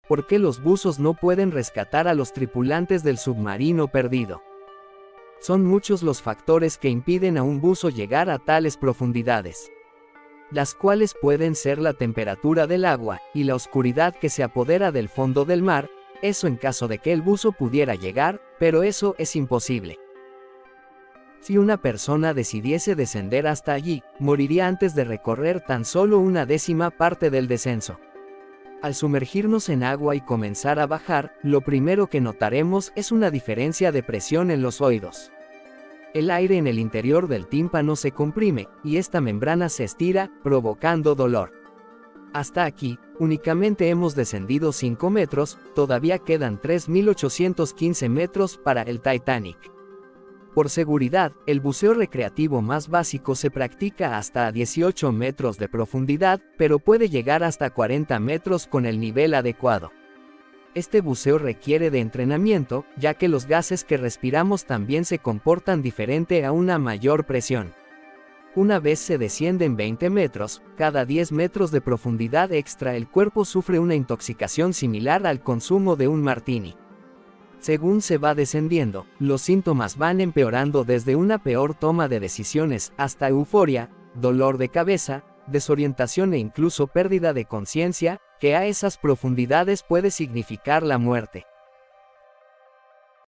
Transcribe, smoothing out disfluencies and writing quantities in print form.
¿Por qué los buzos no pueden rescatar a los tripulantes del submarino perdido? Son muchos los factores que impiden a un buzo llegar a tales profundidades, las cuales pueden ser la temperatura del agua y la oscuridad que se apodera del fondo del mar, eso en caso de que el buzo pudiera llegar, pero eso es imposible. Si una persona decidiese descender hasta allí, moriría antes de recorrer tan solo una décima parte del descenso. Al sumergirnos en agua y comenzar a bajar, lo primero que notaremos es una diferencia de presión en los oídos. El aire en el interior del tímpano se comprime, y esta membrana se estira, provocando dolor. Hasta aquí, únicamente hemos descendido 5 metros, todavía quedan 3.815 metros para el Titanic. Por seguridad, el buceo recreativo más básico se practica hasta 18 metros de profundidad, pero puede llegar hasta 40 metros con el nivel adecuado. Este buceo requiere de entrenamiento, ya que los gases que respiramos también se comportan diferente a una mayor presión. Una vez se descienden 20 metros, cada 10 metros de profundidad extra el cuerpo sufre una intoxicación similar al consumo de un martini. Según se va descendiendo, los síntomas van empeorando desde una peor toma de decisiones hasta euforia, dolor de cabeza, desorientación e incluso pérdida de conciencia, que a esas profundidades puede significar la muerte.